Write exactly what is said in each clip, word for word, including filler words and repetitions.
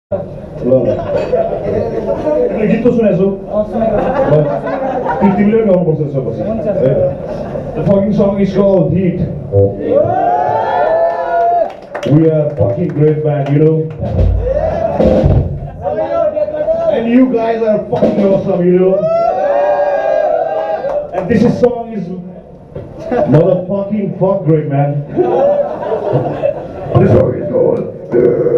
ल ल गीत त सुनेछु तिमीले गाउनुपर्छ त्यसपछि The fucking song is called Heat. We are fucking great band, you know. And you guys are fucking awesome, you know. And this is song is motherfucking fuck great, man. This song is called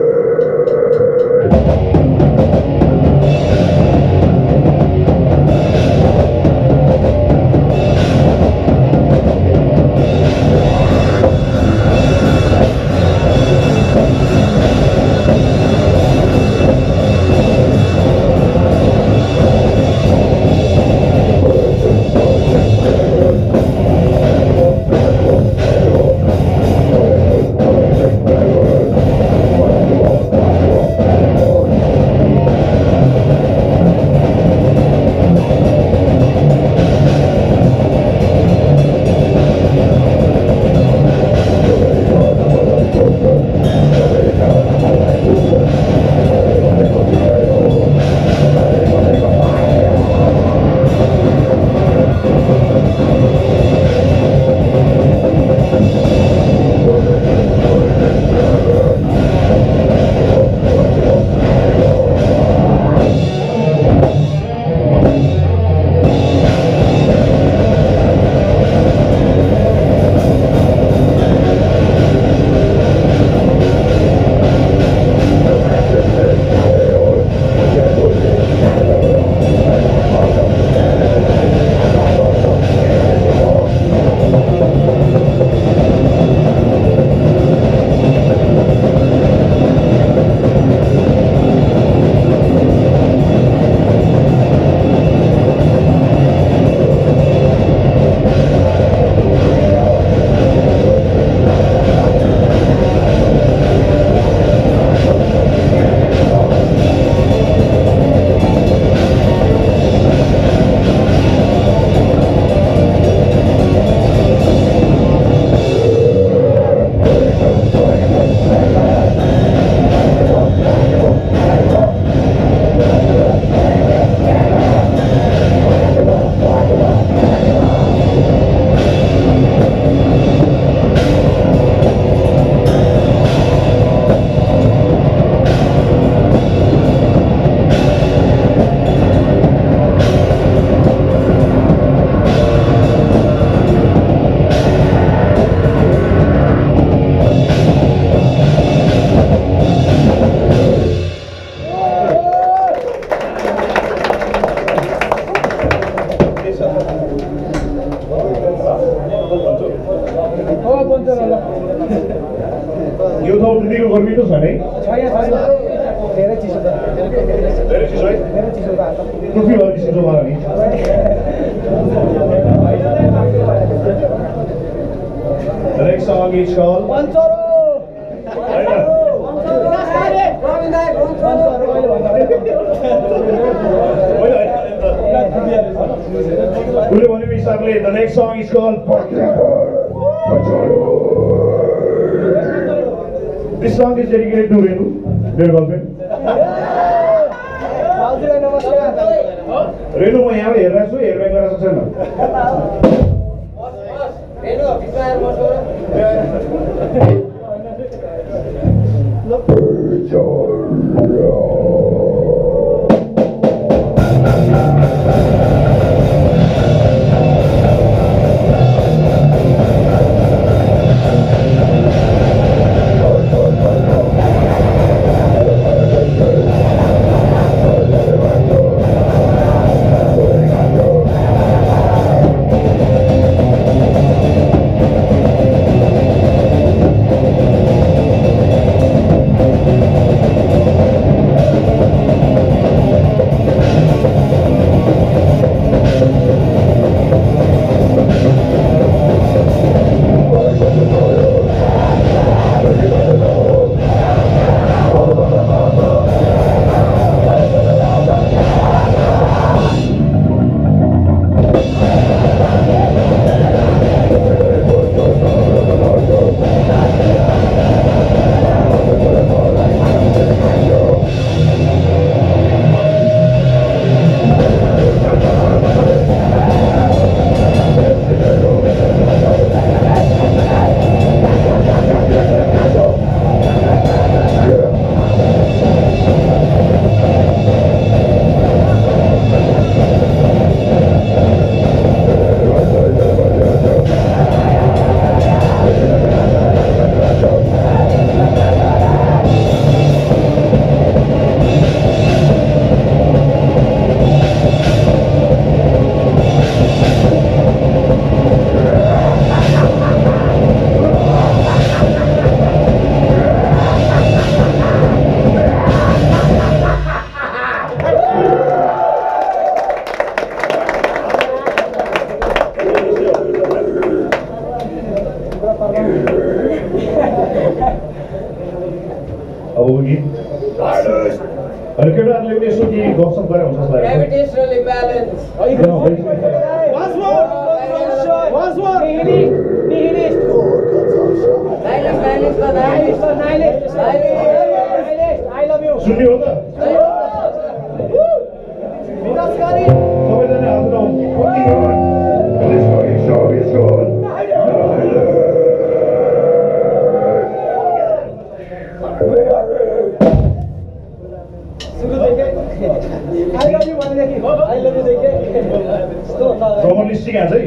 यो त दिदीको गर्मी त छ नि धेरै चिसो छ धेरै चिसो है धेरै चिसो छ हात टुपी अलि चिसो भयो नि The next song is called Pancharo The next song is called This song is dedicated to Renu, their girlfriend. Renu, I am here. I am here. I am अनि केटाहरूले पनि यसो केही गफसफ गरे हुन्छ जस्तो लाग्छ Gravitational imbalance. Once more! Once more! Nihilist! Nihilist! Nihilist, nihilist, nihilist. Nihilist! Nihilist! I love you! सुन्ने हो त विनाशकारी! सबैजना आफ्नो I love you भनेदेखि I love you देखे प्रमोटले सिकान्छ है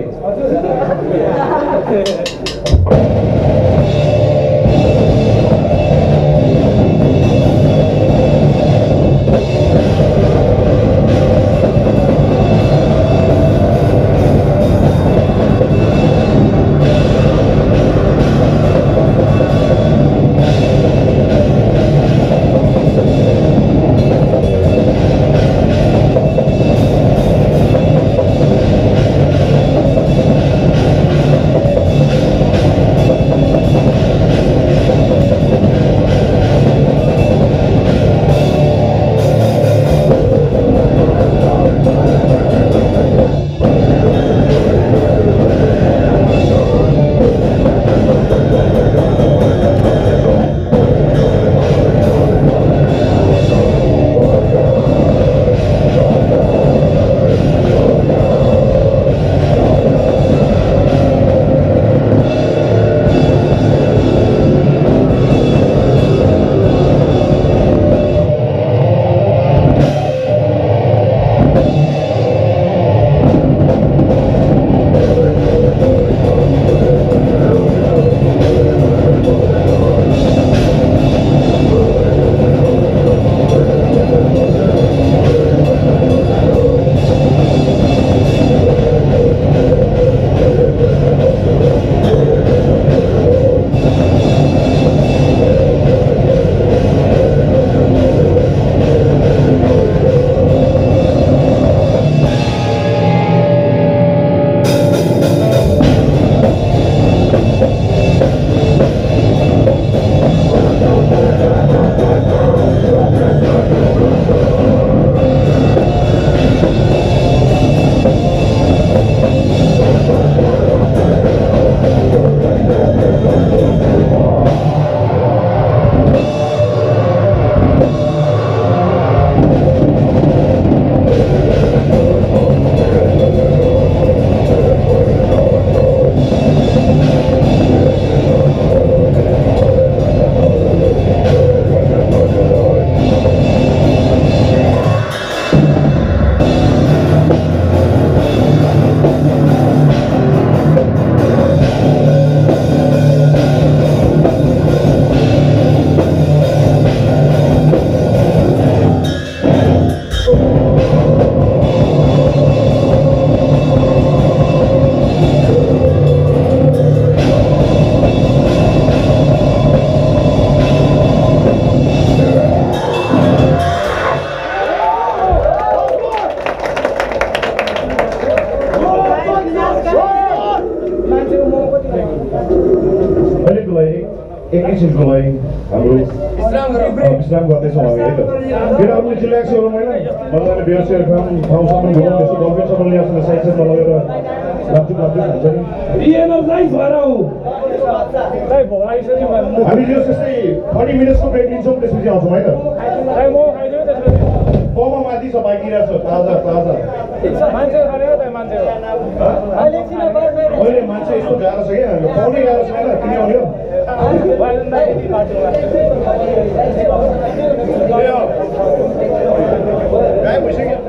एकैछिनको लागि हाम्रो विश्राम गर्दैछौँ हामी है त केटाहरूले चिल्लाएको छ मैले मजाले बेर सेयर खाम ठाउँसम्म घुमाउँ त्यसो गर्लफ्रेन्डसम्म ल्याएर साइड साइडमा लगेर लाप्चु लाप्चु हुन्छ नि हामी यो त्यस्तै थर्टी मिनट्सको ब्रेक लिन्छौँ त्यसपछि आउँछौँ है त कमा माथि छ पाकिरहेको छ ताजा ताजा अहिले मान्छे यस्तो गाह्रो छ क्या पाउनै गाह्रो छैन किन आउने हो गायब भइसक्यो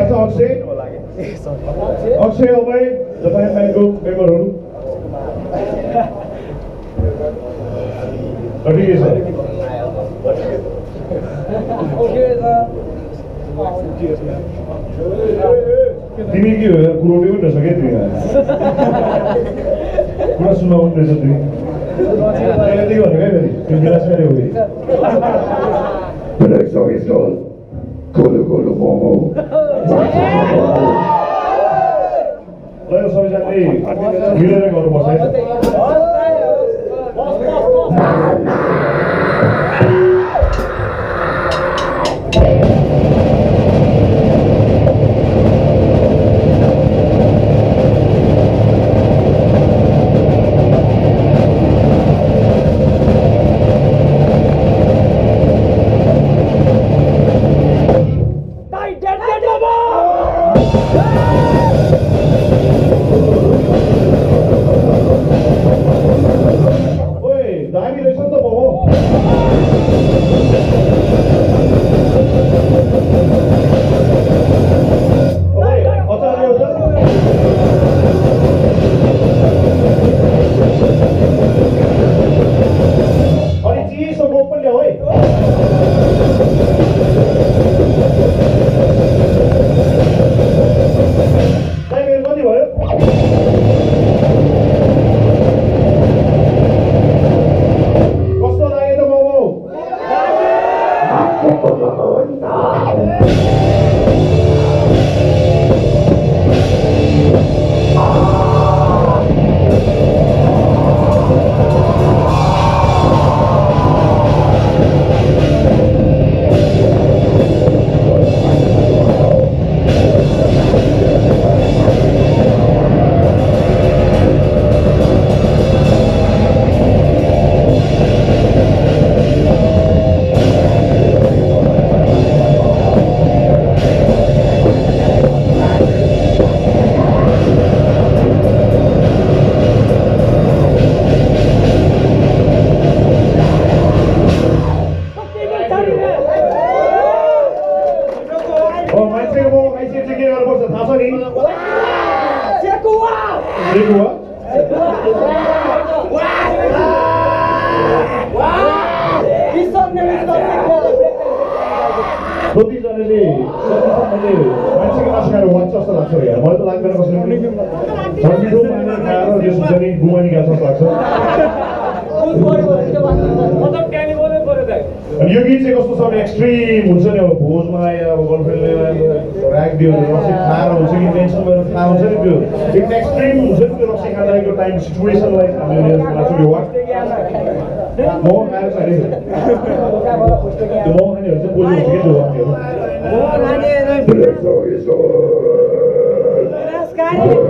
छ अक्षय अक्षय अभय जता ब्याङ्कको मेम्बरहरू ठिकै छ तिमी के हो कुरोटी पनि रहेछ क्या तिमी पुरा सुनाउनु रहेछ तिमी यति भन्नु क्या फेरि तिमी बिनास गरे हो फेरि सबै स्टल गोलो गोलो मोमो ल यो सबैजनाले मिलेर गर्नुपर्छ है यो गीत चाहिँ कस्तो छ भने एक्सट्रिम हुन्छ नि अब भोजमा आयो अब गर्लफ्रेन्डले राखिदियो भने रक्सी खाएर हुन्छ कि टेन्सन भएर खाएर हुन्छ नि त्यो एकदम एक्सट्रिम हुन्छ नि त्यो रक्सी खाँदाको टाइम सिचुएसनलाई हामीले त्यो मो खाएर चाहिँ त्यो मो खानेहरू चाहिँ बोल्नु हुन्छ कि त्यो वाक्यहरू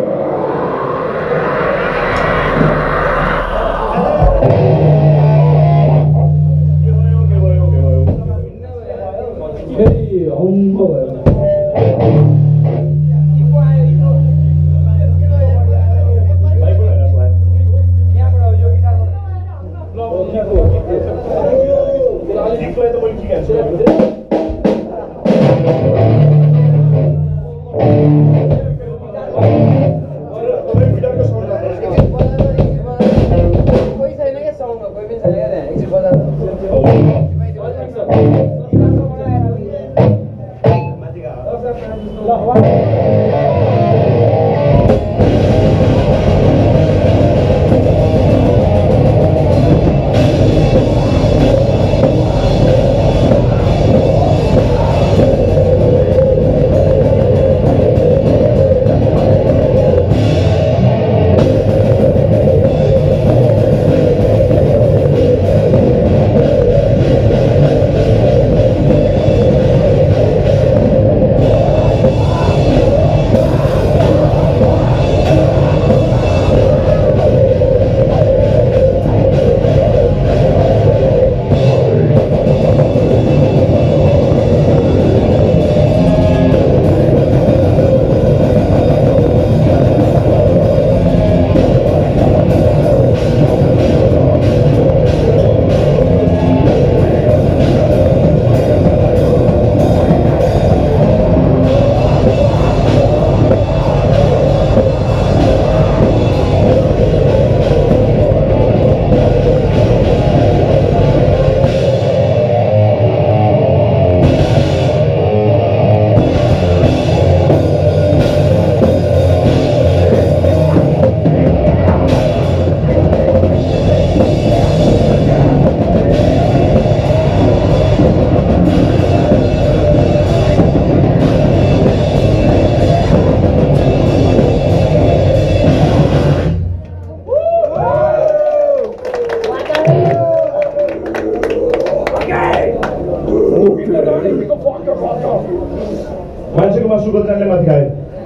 जान्ने माथि खायो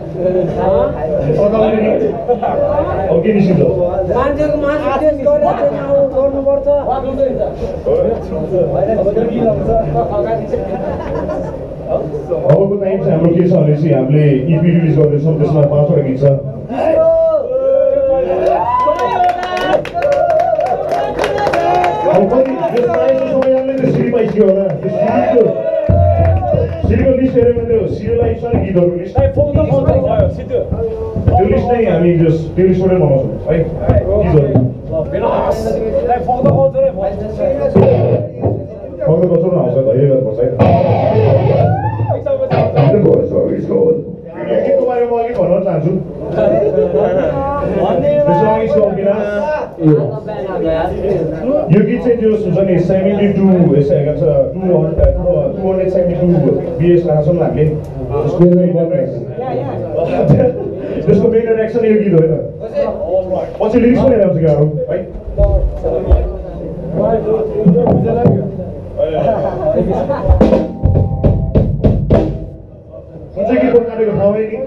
अब के निस्किन्छ मान्छेको मासु टेस्ट गरेर चाहिँ गर्नुपर्छ अबको टाइम चाहिँ हाम्रो के छ भनेपछि हामीले इपी रिलिज गर्दैछौँ त्यसमा पाँचवटा गीत छ अब कति त्यसमा यस्तो समय जान्ने त्यो सिडी पाइसक्यो होला त्यो सिडीको सिडीको लिस्ट हेऱ्यो भने त्यो सिडीलाई सानो गीतहरूको लिस्ट त्यो लिस्ट नै हामी त्यो लिस्टबाटै बनाउँछौँ है गीतहरू फक्त बचाउनु आउँछ धैर्य गर्नुपर्छ है गीतको बारेमा म अलिक भन्न चाहन्छु त्यसो अघि छ बिनास यो गीत चाहिँ त्यो हुन्छ नि सेभेन्टी टू यसो हेरेको छ two hundred two hundred seventy two B S राख्छौँ हामीले त्यसको मेन एट्र्याक्सन यो गीत हो त पछि लिरिक्स पनि हेरेर आउँछ केटाहरू है कुन चाहिँ गीत काटेको ठाउँ है नि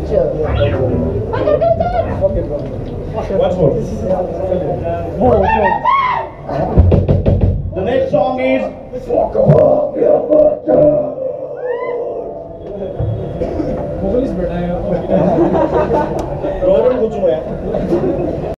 Once more. The next song is Fuck Off Your Butter. Vocalist बैठा है Robert पूछूं मैं